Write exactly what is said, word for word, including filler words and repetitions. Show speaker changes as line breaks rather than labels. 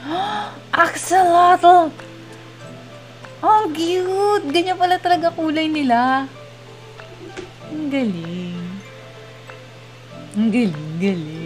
Axolotl! Ang cute! Ganyan pala talaga kulay nila. Ang galing. Ang galing, galing.